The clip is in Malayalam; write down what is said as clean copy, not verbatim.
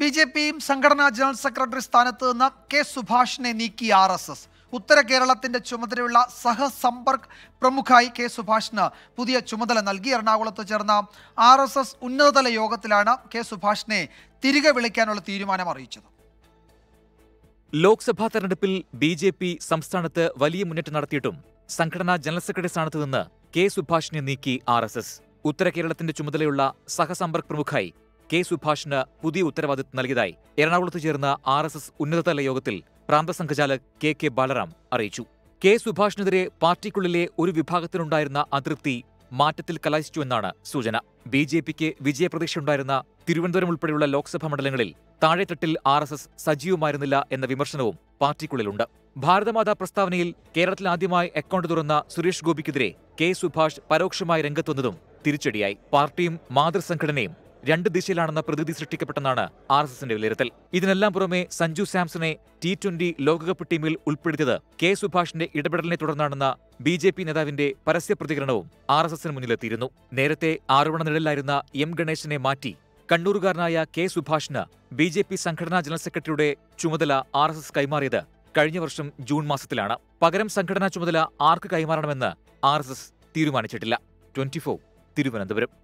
ബി.ജെ.പിയും സംഘടനാ ജനറൽ സെക്രട്ടറി സ്ഥാനത്ത് നിന്ന് കെ സുഭാഷിനെ നീക്കി RSS. ഉത്തര കേരളത്തിന്റെ ചുമതലയുള്ള സഹസമ്പർക്ക് പ്രമുഖായി കെ സുഭാഷിന് പുതിയ ചുമതല നൽകി. എറണാകുളത്ത് ചേർന്ന RSS ഉന്നതതല യോഗത്തിലാണ് കെ സുഭാഷിനെ തിരികെ വിളിക്കാനുള്ള തീരുമാനം അറിയിച്ചത്. ലോക്സഭാ തെരഞ്ഞെടുപ്പിൽ ബി.ജെ.പി സംസ്ഥാനത്ത് വലിയ മുന്നേറ്റം നടത്തിയിട്ടും സംഘടനാ ജനറൽ സെക്രട്ടറി സ്ഥാനത്ത് നിന്ന് കെ സുഭാഷിനെ നീക്കി RSS. ഉത്തര കേരളത്തിന്റെ ചുമതലയുള്ള സഹസമ്പർക്ക് പ്രമുഖായി കെ സുഭാഷിന് പുതിയ ഉത്തരവാദിത്വം നൽകിയതായി എറണാകുളത്ത് ചേർന്ന RSS ഉന്നതതല യോഗത്തിൽ പ്രാന്തസംഘചാലക് കെ ബാലറാം അറിയിച്ചു. കെ സുഭാഷിനെതിരെ പാർട്ടിക്കുള്ളിലെ ഒരു വിഭാഗത്തിനുണ്ടായിരുന്ന അതൃപ്തി മാറ്റത്തിൽ കലാശിച്ചുവെന്നാണ് സൂചന. ബി.ജെ.പിക്ക് വിജയപ്രതീക്ഷയുണ്ടായിരുന്ന തിരുവനന്തപുരം ഉൾപ്പെടെയുള്ള ലോക്സഭാ മണ്ഡലങ്ങളിൽ താഴെത്തട്ടിൽ RSS സജീവമായിരുന്നില്ല എന്ന വിമർശനവും പാർട്ടിക്കുള്ളിലുണ്ട്. ഭാരതമാതാ പ്രസ്താവനയിൽ കേരളത്തിൽ ആദ്യമായി അക്കൗണ്ട് തുറന്ന സുരേഷ് ഗോപിക്കെതിരെ കെ സുഭാഷ് പരോക്ഷമായി രംഗത്തുവന്നതും തിരിച്ചടിയായി. പാർട്ടിയും മാതൃസംഘടനയും രണ്ട് ദിശയിലാണെന്ന പ്രതീതി സൃഷ്ടിക്കപ്പെട്ടെന്നാണ് RSSന്റെ വിലയിരുത്തൽ. ഇതിനെല്ലാം പുറമെ സഞ്ജു സാംസണെ T20 ലോകകപ്പ് ടീമിൽ ഉൾപ്പെടുത്തിയത് കെ സുഭാഷിന്റെ ഇടപെടലിനെ തുടർന്നാണെന്ന ബി.ജെ.പി നേതാവിന്റെ പരസ്യ പ്രതികരണവും RSSന് മുന്നിലെത്തിയിരുന്നു. നേരത്തെ ആരോപണ നിഴലിലായിരുന്ന M ഗണേശനെ മാറ്റി കണ്ണൂരുകാരനായ കെ സുഭാഷിന് ബി.ജെ.പി സംഘടനാ ജനറൽ സെക്രട്ടറിയുടെ ചുമതല RSS കൈമാറിയത് കഴിഞ്ഞ വർഷം ജൂൺ മാസത്തിലാണ്. പകരം സംഘടനാ ചുമതല ആർക്ക് കൈമാറണമെന്ന് RSS തീരുമാനിച്ചിട്ടില്ല. 24 തിരുവനന്തപുരം.